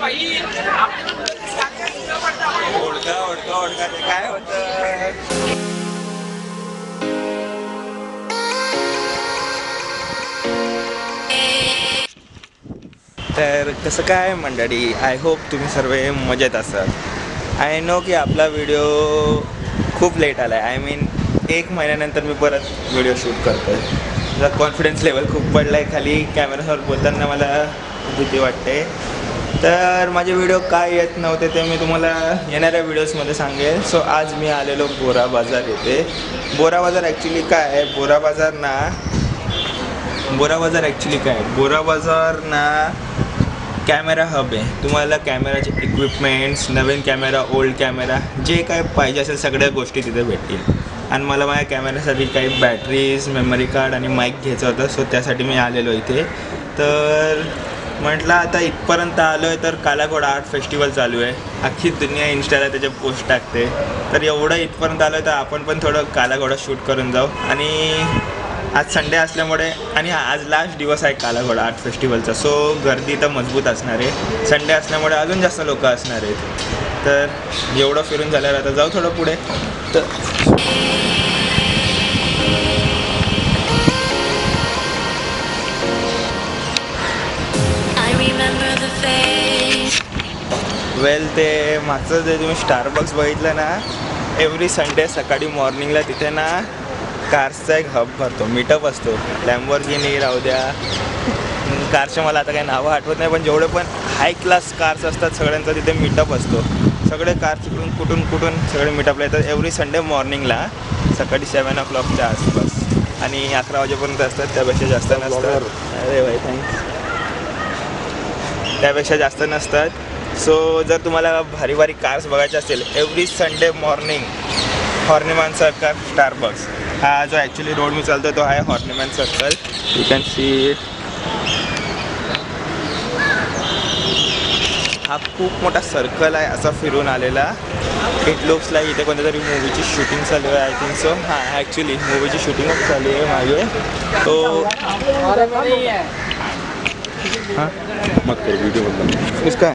ओळखा ओळखा ओळखा ते काय होतं. तर कसं काय मंडळी, आय होप तुम्ही सर्व मजेत असाल. आय नो की आपला व्हिडिओ खूप लेट आला आहे. आय मीन 1 महिन्यानंतर मी परत व्हिडिओ शूट करतो आहे. माझा कॉन्फिडन्स लेवल खूप पडला आहे खाली. कॅमेऱ्यासमोर बोलताना मला भीती वाटते. तर माझे व्हिडिओ काय येत नव्हते ते मी तुम्हाला येणाऱ्या व्हिडिओजमध्ये सांगेल. सो आज मी आलेलो बोरा बाजार येथे. बोरा बाजार ॲक्च्युली काय आहे, बोरा बाजार ना कॅमेरा हब आहे. तुम्हाला कॅमेराचे इक्विपमेंट्स, नवीन कॅमेरा, ओल्ड कॅमेरा, जे काय पाहिजे असेल सगळ्या गोष्टी तिथे भेटतील. आणि मला माझ्या कॅमेऱ्यासाठी काही बॅटरीज, मेमरी कार्ड आणि माईक घ्यायचं होतं. सो त्यासाठी मी आलेलो इथे. तर म्हटलं आता इथपर्यंत आलो आहे तर कालाघोडा आर्ट फेस्टिवल चालू आहे. अख्खी दुनिया इंस्टाला त्याचे पोस्ट टाकते. तर एवढं इथपर्यंत आलो आहे तर आपण पण थोडं कालाघोडा शूट करून जाऊ. आणि आज संडे असल्यामुळे आणि आज लास्ट दिवस आहे कालाघोडा आर्ट फेस्टिवलचा. सो गर्दी तर मजबूत असणार आहे. संडे असल्यामुळे अजून जास्त लोक असणार आहेत. तर एवढं फिरून झाल्यावर आता जाऊ थोडं पुढे. तर वेल, ते मागचं जे तुम्ही स्टारबक्स बघितलं ना, एव्हरी संडे सकाळी मॉर्निंगला तिथे ना कार्सचा एक हब भरतो, मीटअप असतो. लॅम्बोर्गिनी राहू द्या, कारचे मला आता काही नावं आठवत नाही, पण जेवढे पण हाय क्लास कार्स असतात सगळ्यांचा तिथे मीटअप असतो. सगळे कार कुठून सगळे मीटअपला येतात एव्हरी संडे मॉर्निंगला सकाळी 7 o'clockच्या आसपास. आणि 11 वाजेपर्यंत असतात, त्यापेक्षा जास्त नसतात. अरे भाई थँक्स. त्यापेक्षा जास्त नसतात. सो जर तुम्हाला भारी भारी कार्स बघायचे असेल, every Sunday morning Horniman Circle Starbucks. हा जो ॲक्च्युली रोड मी चालतो तो आहे Horniman Circle. You can see it. हा खूप मोठा सर्कल आहे असा फिरून आलेला. इट लुक्स लाईक इथे कोणत्या तरी मूवीची शूटिंग चालू आहे. I think so. हां, ॲक्च्युली मूवीची शूटिंगच चालू आहे मागे. तो हां मग कर व्हिडिओ बघा इसका.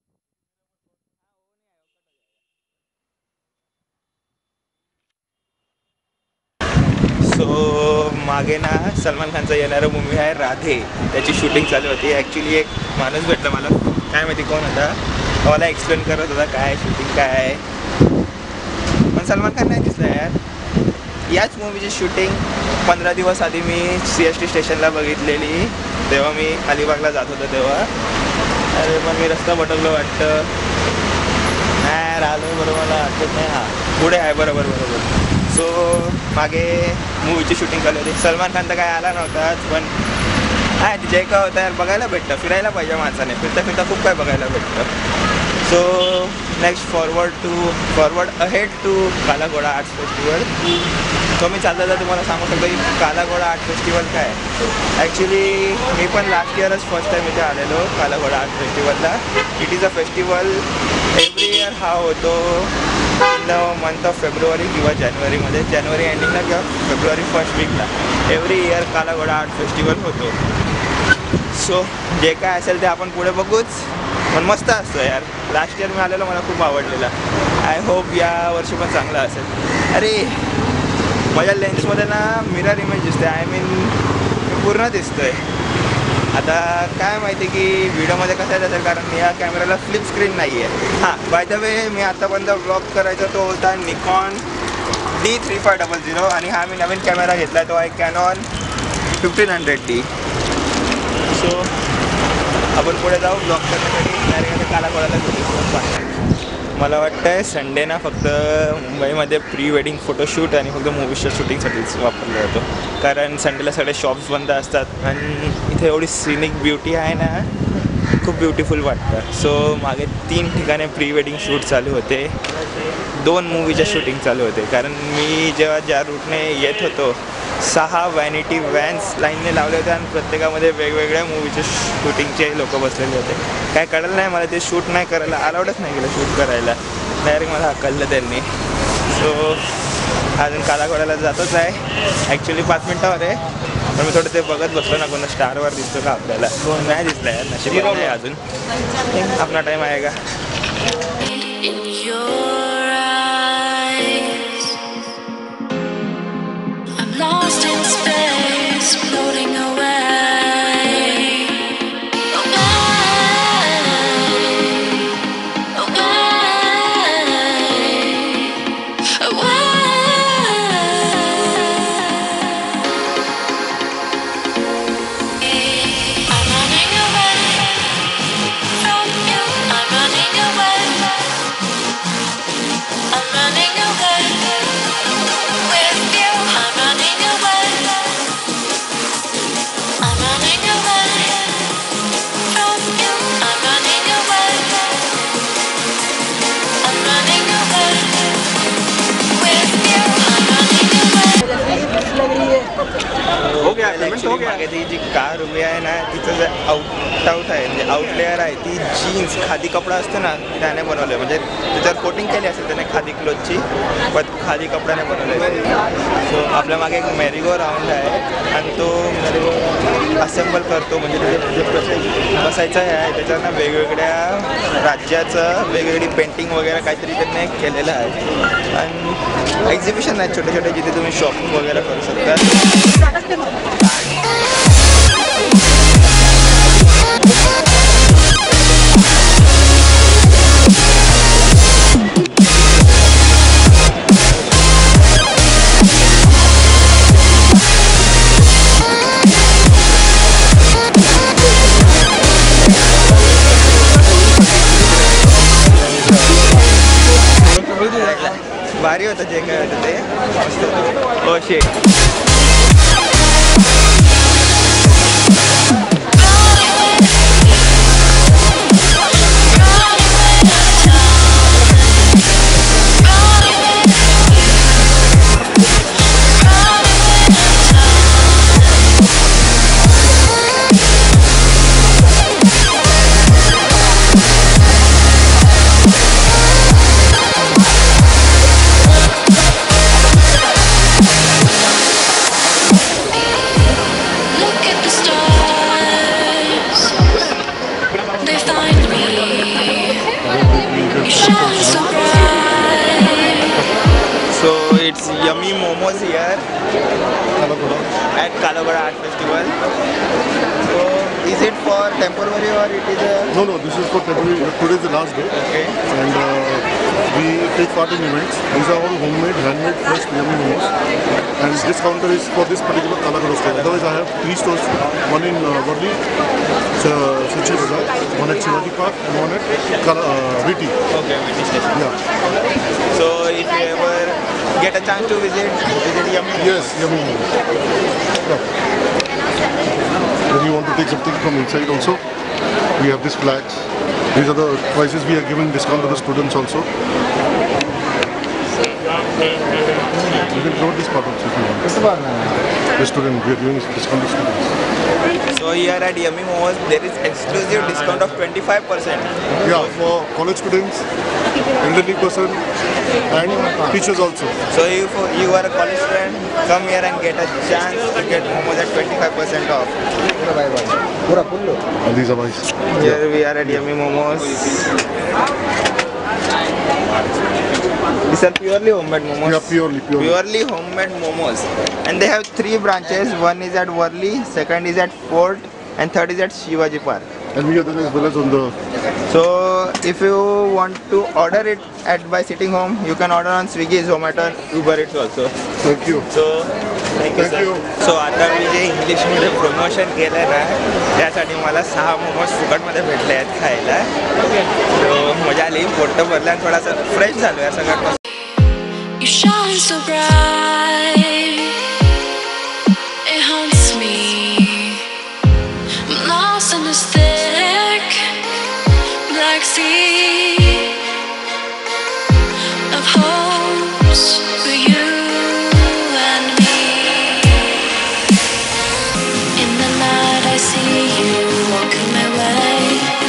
सो मागे ना सलमान खानचा येणारा मूवी आहे राधे, त्याची शूटिंग चालू होती. ॲक्च्युली एक माणूस भेटला मला, काय माहिती कोण होता, मला एक्सप्लेन करत होता काय शूटिंग काय आहे. पण सलमान खान नाही दिसला यार. याच मूवीची शूटिंग 15 दिवस आधी मी CST स्टेशनला बघितलेली, तेव्हा मी अलिबागला जात होतो तेव्हा. अरे पण मी रस्ता भटकलो वाटतं. नाही राहिलो बरोबर, मला आठवत नाही. हां पुढे आहे, बरोबर. सो मागे मूवीची शूटिंग चालू होती. सलमान खान तर काय आला नव्हताच, पण हाय जे काय होतं यार बघायला भेटतं. फिरायला पाहिजे माणसाने, फिरता खूप काय बघायला भेटतं. So next forward ahead to Kala Ghoda art festival. So मी चालता तुम्हाला सांगू शकतो की कालाघोडा आर्ट फेस्टिवल काय आहे. ॲक्च्युली मी पण लास्ट इयरच फर्स्ट टाईम इथे आलेलो कालाघोडा आर्ट फेस्टिवलला. It is a festival every year. हा होतो in the month of February किंवा जानेवारीमध्ये, जानेवारी एंडिंगला किंवा फेब्रुवारी फर्स्ट वीकला every year Kala Ghoda art festival होतो. सो जे काय असेल ते आपण पुढे बघूच, पण मस्त असतं यार. लास्ट इयर मी आलेलो, मला खूप आवडलेला. आय होप या वर्षी पण चांगला असेल. अरे माझ्या लेन्समध्ये ना मिरर इमेज दिसते. आय मीन मी पूर्ण दिसतो आहे. आता काय माहिती की व्हिडिओमध्ये कसं आहे, कारण या कॅमेऱ्याला फ्लिप स्क्रीन नाही आहे. हां बाय द वे, मी आतापर्यंत ब्लॉग करायचा तो होता निकॉन D3500 आणि हा मी नवीन कॅमेरा घेतला आहे तो आहे कॅनॉन 1500D. सो आपण पुढे जाऊ ब्लॉग करण्यासाठी. डायरेक्ट कालाघोडाला घेतो. मला वाटतं आहे संडे ना फक्त मुंबईमध्ये प्री वेडिंग फोटोशूट आणि फक्त मूवीच्या शूटिंगसाठीच वापरला जातो, कारण संडेला सगळे शॉप्स बंद असतात. आणि इथे एवढी सिनिक ब्युटी आहे ना, खूप ब्युटिफुल वाटतं. सो मागे 3 ठिकाणी प्री वेडिंग शूट चालू होते, 2 मूवीच्या शूटिंग चालू होते. कारण मी जेव्हा ज्या रूटने येत होतो 6 व्हॅनिटी व्हॅन्स लाईनने लावले होते आणि प्रत्येकामध्ये वेगवेगळ्या मूवीचे शूटिंगचे लोक बसलेले होते. काय कळलं नाही मला, ते शूट नाही करायला अलाउडच नाही केलं शूट करायला. डायरेक्ट मला हकललं त्यांनी. सो अजून कालाघोड्याला जातोच आहे. ॲक्च्युली 5 मिनटावर आहे. पण मी थोडं ते बघत बसलो ना कोणा स्टारवर दिसतो का आपल्याला, नाही दिसला यार, नशीब नाही अजून, आपला टाइम आहे का. मागे ती जी कार उभी आहे ना तिचं जे आउट आहे म्हणजे आउटलेअर आहे ती जीन्स खादी कपडा असतो ना त्याने बनवलं, म्हणजे त्याच्यावर कोटिंग केली असेल त्याने खादी क्लोथची, पण खादी कपड्याने बनवले. सो आपल्या मागे एक मेरीगो राऊंड आहे आणि तो मेरीगो असेंबल करतो, म्हणजे त्याचे बसायचं आहे त्याच्यानं वेगवेगळ्या राज्याचं वेगवेगळी पेंटिंग वगैरे काहीतरी त्यांनी केलेलं आहे. आणि एक्झिबिशन आहेत छोटे छोटे जिथे तुम्ही शॉपिंग वगैरे करू शकता. भारी होतं जे काय होतं ते मस्त होतं. ओ शेट. So it's yummy momos here at Kalagoda Art Festival. So is it for temporary or it is a... No, this is for temporary. Today is the last day. Okay. And we take part in events. These are all homemade, handmade, fresh yummy momos. And this counter is for this particular Kalagoda store. Otherwise I have 3 stores. One in Worli, Suchi Bazaar, one at Shivaji Park and one at Viti. Okay, Viti station. Yeah. So if you ever get a chance to visit Yummy Momos. Yes, Yummy Momos. Yeah. When you want to take something from inside also, we have these flags. These are the prices we are giving discount to the students also. You can note this part also if you want. The student, we are giving discount to students. So here at Yummy Momos, there is exclusive discount of 25%. Yeah, for college students, elderly person, and teachers also. So if you are a college student, come here and get a chance to get momos at 25% off. And these are my... Here we are at Yummy Momos. These are purely homemade momos. Yeah, purely homemade momos. And they have 3 branches. One is at Worli, second is at Fort, and third is at Shivaji Park. And we are there as well as on the... So if you want to order it by sitting home, you can order on Swiggy, Zomato and Uber Eats also. Thank you. So thank you. So आता मी जे इंग्लिशमध्ये promotion केलं ना त्यासाठी मला 6 मोमोज फुकटमध्ये भेटले आहेत खायला. So मजा आली, पोट भरलं आणि थोडासा फ्रेश झालो या सगळ्यात. You shine so bright, it haunts me. I'm lost in this thick black sea of hopes for you and me. In the night I see you walking my way,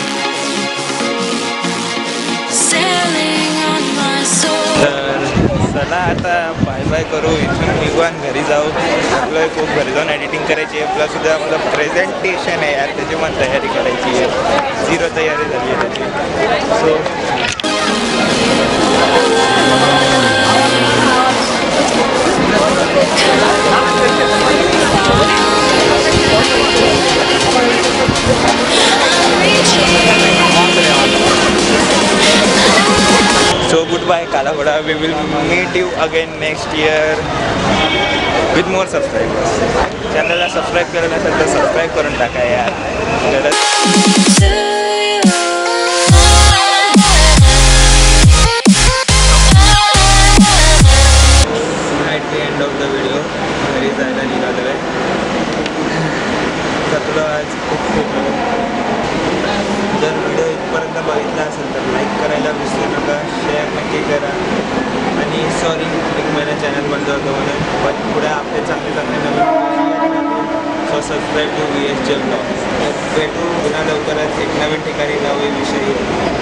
sailing on my soul. चला आता bye bye करू, इथून निघू आणि घरी जाऊ. आपलं खूप घरी जाऊन एडिटिंग करायची आहे. प्लस उद्या मला प्रेझेंटेशन आहे यार, त्याची पण तयारी करायची आहे. 0 तयारी झाली आहे त्याची. So So goodbye Kalabada, we will meet you again next year with more subscribers. चॅनलला सबस्क्राईब करा नसेल तर सबस्क्राईब करून टाका यार. To you. At the end of the video घरी जायला निघालो आहे. थकलो आज खूप जर व्हिडिओ इथपर्यंत बघितला असेल तर लाईक करायला विसरू नका, शेअर नक्की करा. आणि सॉरी एक महिना चॅनल बंद होतं म्हणून, पण पुढे आपले चांगले चांगले नवीन so subscribe to VSJ blog. तर भेटू पुन्हा लवकरच एक नवीन ठिकाणी नवीन विषयी.